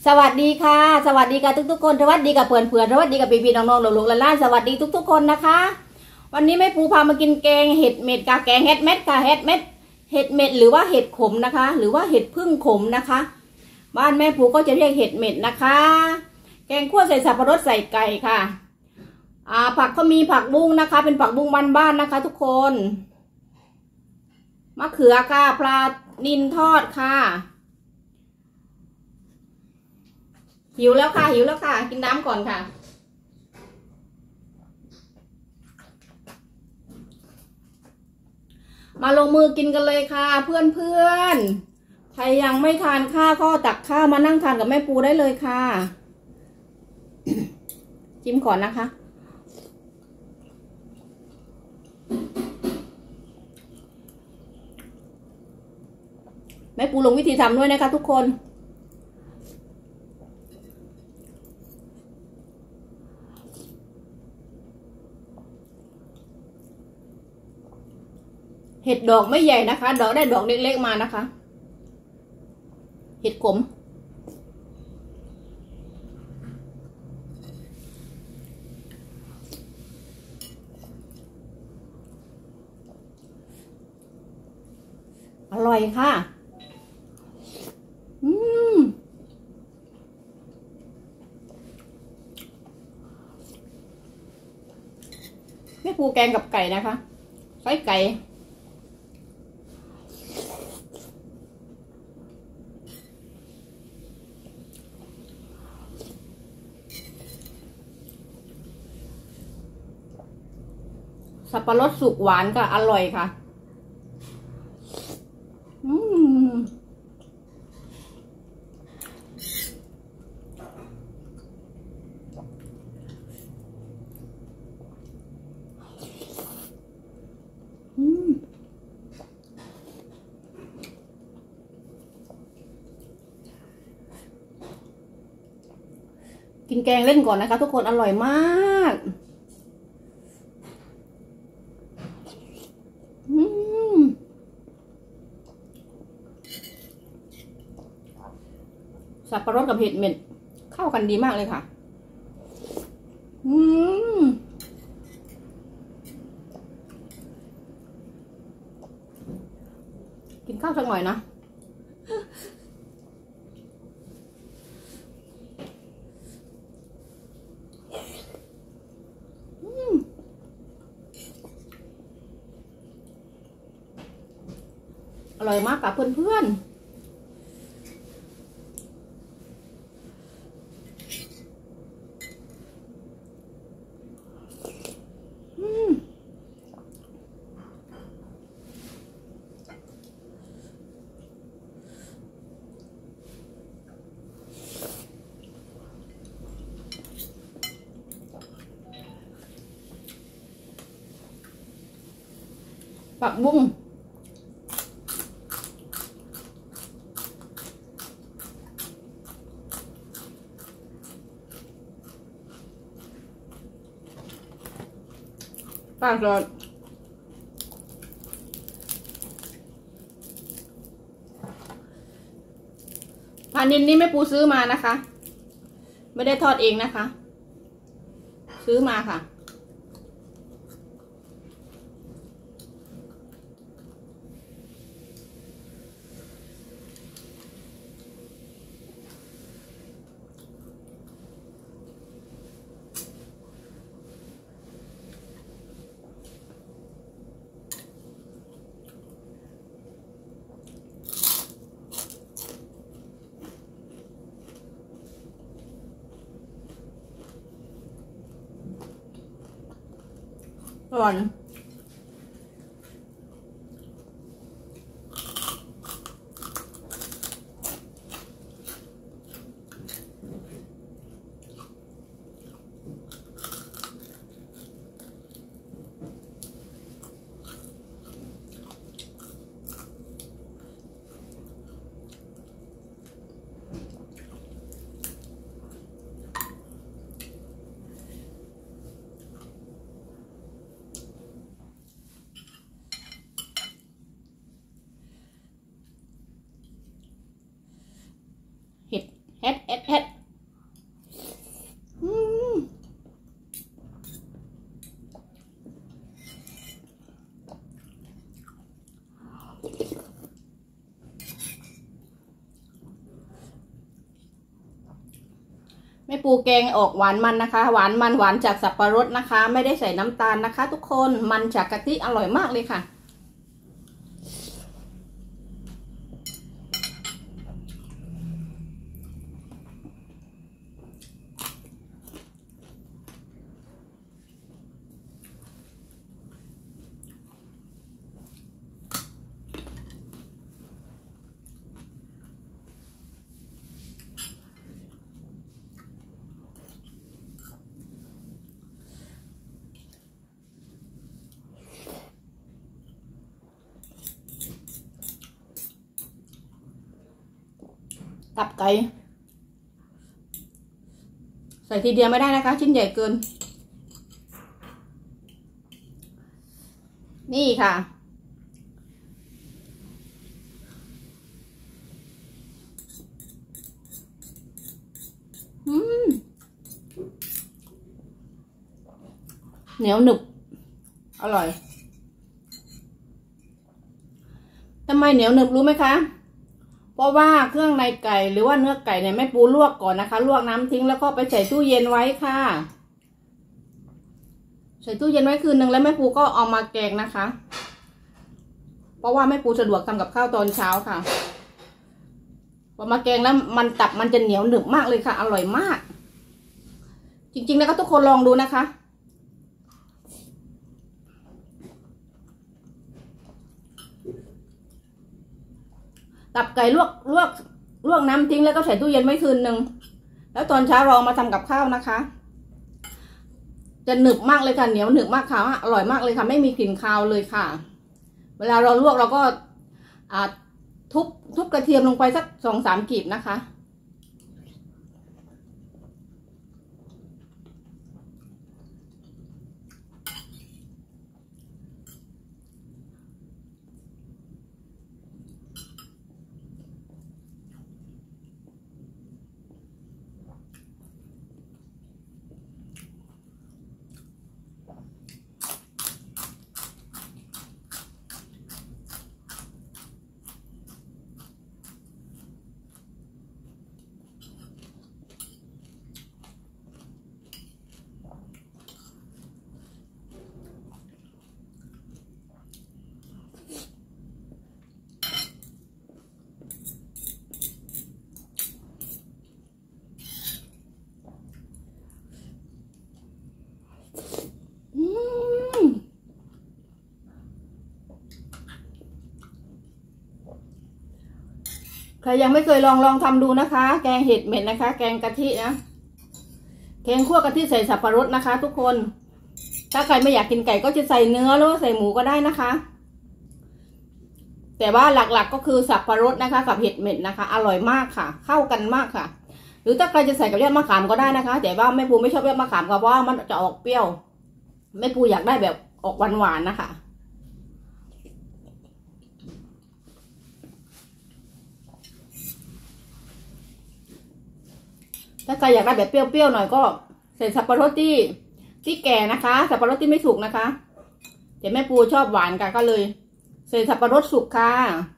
สวัสดีค่ะสวัสดีกับทุกๆคนสวัสดีกับเพื่อนๆสวัสดีกับพี่ๆน้องๆลูกๆหลานๆสวัสดีทุกๆคนนะคะวันนี้แม่ปูพามากินแกงเห็ดเม็ดกะแกงเห็ดเม็ดกะเห็ดเม็ดเห็ดเม็ดหรือว่าเห็ดขมนะคะหรือว่าเห็ดพึ่งขมนะคะบ้านแม่ปูก็จะเรียกเห็ดเม็ดนะคะแกงคั่วใส่สับปะรดใส่ไก่ค่ะผักก็มีผักบุ้งนะคะเป็นผักบุ้งบ้านๆนะคะทุกคนมะเขือค่ะปลานิลทอดค่ะหิวแล้วค่ะกินน้ำก่อนค่ะมาลงมือกินกันเลยค่ะเพื่อนใครยังไม่ทานข้าวก็ตักข้าวมานั่งทานกับแม่ปูได้เลยค่ะจิ้มก่อนนะคะแม่ปูลงวิธีทำด้วยนะคะทุกคนเห็ดดอกไม่ใหญ่นะคะดอกได้ดอกเล็กๆมานะคะเห็ดขมอร่อยค่ะแม่ปูแกงกับไก่นะคะไส้ไก่สับปะรดสุกหวานก็อร่อยค่ะกินแกงเล่นก่อนนะคะทุกคนอร่อยมากสับปะรดกับเห็ดเม็ดเข้ากันดีมากเลยค่ะกินข้าวสักหน่อยนะอร่อยมากกับเพื่อนๆผักบุ้งปลาสดปลานิลนี่แม่ปูซื้อมานะคะไม่ได้ทอดเองนะคะซื้อมาค่ะก่อนปูแกงออกหวานมันนะคะ หวานมันหวานจากสับปะรดนะคะ ไม่ได้ใส่น้ำตาลนะคะ ทุกคนมันจากกะทิอร่อยมากเลยค่ะตับไก่ใส่ทีเดียวไม่ได้นะคะชิ้นใหญ่เกินนี่ค่ะเหนียวหนึบอร่อยทำไมเหนียวหนึบรู้ไหมคะเพราะว่าเครื่องในไก่หรือว่าเนื้อไก่เนี่ยแม่ปูลวกก่อนนะคะลวกน้ำทิ้งแล้วก็ไปใส่ตู้เย็นไว้ค่ะใส่ตู้เย็นไว้คืนนึงแล้วแม่ปูก็เอามาแกงนะคะเพราะว่าแม่ปูสะดวกทำกับข้าวตอนเช้าค่ะพอมาแกงแล้วมันตับมันจะเหนียวหนึบมากเลยค่ะอร่อยมากจริงๆแล้วก็ทุกคนลองดูนะคะตับไก่ลวกน้ำทิ้งแล้วก็ใส่ตู้เย็นไว้คืนนึงแล้วตอนเช้าเรามาทำกับข้าวนะคะจะหนึบมากเลยค่ะเหนียวหนึบมากค่ะอร่อยมากเลยค่ะไม่มีกลิ่นคาวเลยค่ะเวลาเราลวกเราก็ทุบกระเทียมลงไปสัก2-3 กีบนะคะใครยังไม่เคยลองทำดูนะคะแกงเห็ดเม็ดนะคะแกงกะทินะแกงคั่วกะทิใส่สับปะรดนะคะทุกคนถ้าใครไม่อยากกินไก่ก็จะใส่เนื้อหรือว่าใส่หมูก็ได้นะคะแต่ว่าหลักๆก็คือสับปะรดนะคะกับเห็ดเม็ดนะคะอร่อยมากค่ะเข้ากันมากค่ะหรือถ้าใครจะใส่กับยอดมะขามก็ได้นะคะแต่ว่าแม่ปูไม่ชอบยอดมะขามเพราะว่ามันจะออกเปรี้ยวแม่ปูอยากได้แบบออกหวานๆนะคะถ้าใครอยากได้แบบเปรี้ยวๆหน่อยก็ใส่สับปะรดที่แก่นะคะสับปะรดที่ไม่สุกนะคะแต่แม่ปูชอบหวานกันก็เลยใส่สับปะรดสุกค่ะ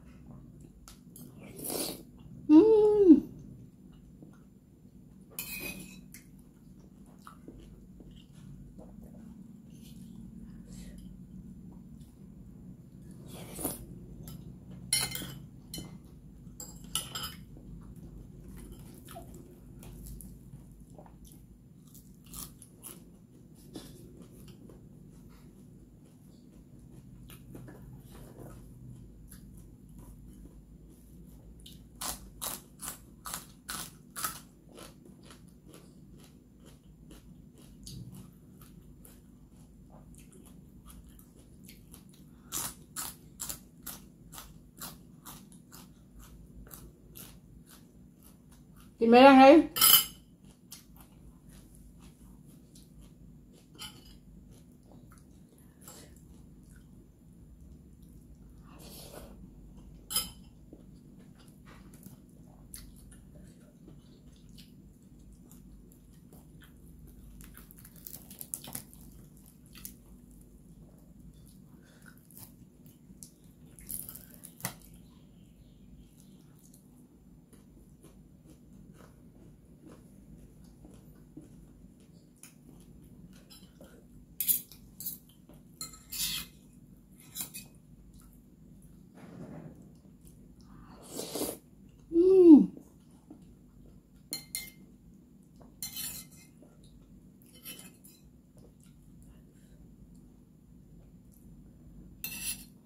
กินไหมล่ะไง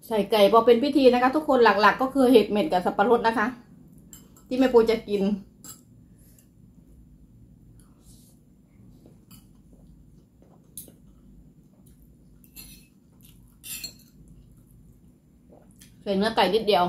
ใส่ไก่พอเป็นพิธีนะคะทุกคนหลักๆก็คือเห็ดเม็ดกับสับปะรดนะคะที่แม่ปูจะกินใส่เนื้อไก่นิดเดียว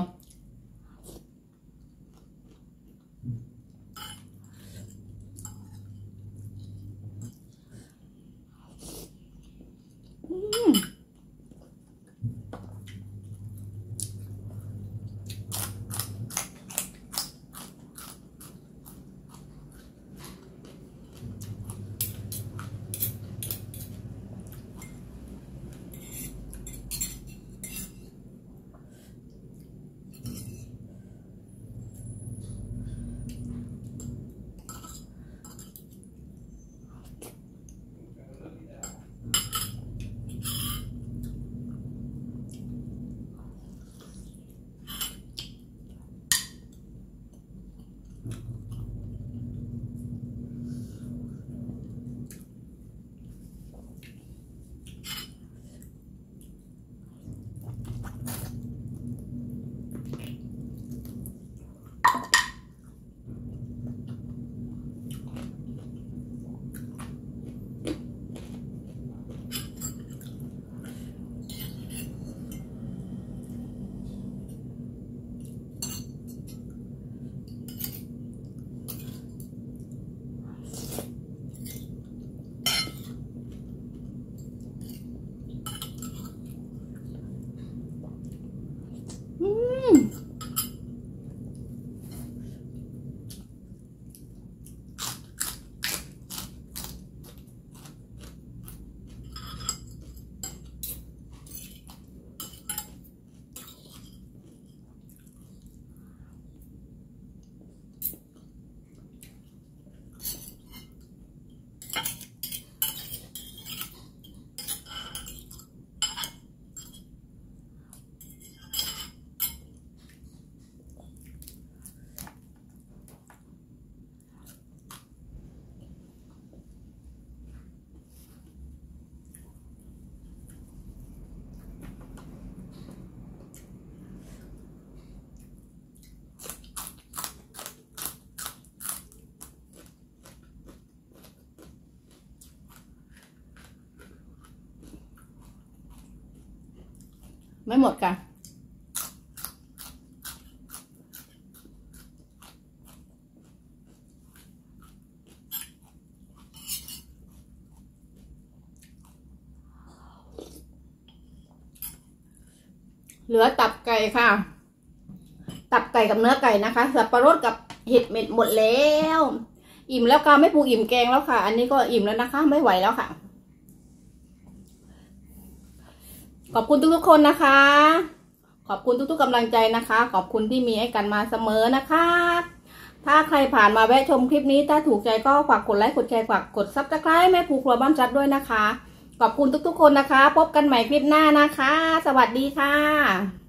ไม่หมดค่ะเหลือตับไก่ค่ะตับไก่กับเนื้อไก่นะคะสับปะรดกับเห็ดเม็ดหมดแล้วอิ่มแล้วค่ะไม่ปูอิ่มแกงแล้วค่ะอันนี้ก็อิ่มแล้วนะคะไม่ไหวแล้วค่ะขอบคุณทุกๆคนนะคะขอบคุณทุกๆกำลังใจนะคะขอบคุณที่มีให้กันมาเสมอนะคะถ้าใครผ่านมาแวะชมคลิปนี้ถ้าถูกใจก็ฝากกดไลค์กดแชร์ฝากกดซับสไครต์แม่ปูครัวบ้านจัดด้วยนะคะขอบคุณทุกๆคนนะคะพบกันใหม่คลิปหน้านะคะสวัสดีค่ะ